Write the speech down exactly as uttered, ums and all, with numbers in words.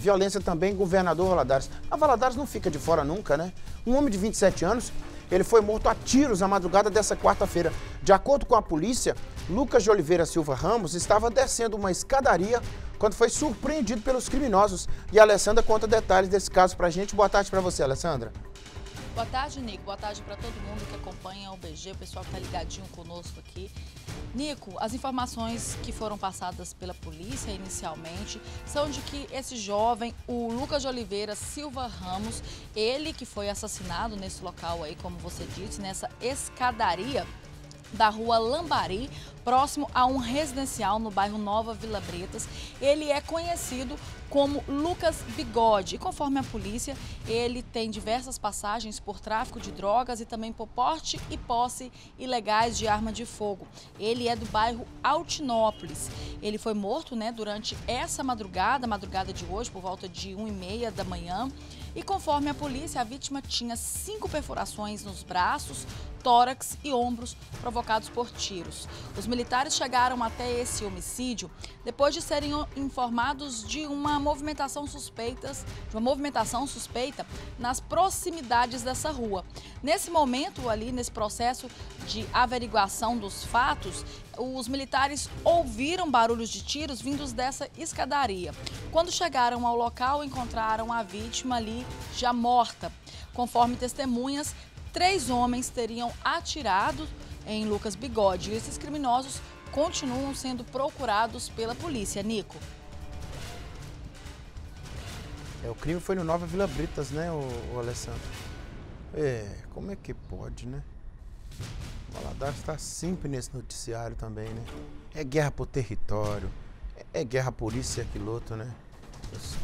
Violência também em Governador Valadares. A Valadares não fica de fora nunca, né? Um homem de vinte e sete anos, ele foi morto a tiros na madrugada dessa quarta-feira. De acordo com a polícia, Lucas de Oliveira Silva Ramos estava descendo uma escadaria quando foi surpreendido pelos criminosos. E a Alessandra conta detalhes desse caso pra gente. Boa tarde pra você, Alessandra. Boa tarde, Nico. Boa tarde para todo mundo que acompanha o B G, o pessoal que está ligadinho conosco aqui. Nico, as informações que foram passadas pela polícia inicialmente são de que esse jovem, o Lucas de Oliveira Silva Ramos, ele que foi assassinado nesse local aí, como você disse, nessa escadaria da rua Lambari, próximo a um residencial no bairro Nova Vila Bretas. Ele é conhecido como Lucas Bigode e, conforme a polícia, ele tem diversas passagens por tráfico de drogas e também por porte e posse ilegais de arma de fogo. Ele é do bairro Altinópolis. Ele foi morto, né, durante essa madrugada, madrugada de hoje, por volta de uma e meia da manhã. E conforme a polícia, a vítima tinha cinco perfurações nos braços, tórax e ombros provocados por tiros. Os militares chegaram até esse homicídio depois de serem informados de uma movimentação suspeita, de uma movimentação suspeita nas proximidades dessa rua. Nesse momento ali, nesse processo de averiguação dos fatos, os militares ouviram barulhos de tiros vindos dessa escadaria. Quando chegaram ao local, encontraram a vítima ali já morta. Conforme testemunhas, três homens teriam atirado em Lucas Bigode. E esses criminosos continuam sendo procurados pela polícia. Nico. É, o crime foi no Nova Vila Bretas, né, o, o Alessandro? É, como é que pode, né? O Valadares está sempre nesse noticiário também, né? É guerra por território, é, é guerra por isso e aquilo outro, né? Os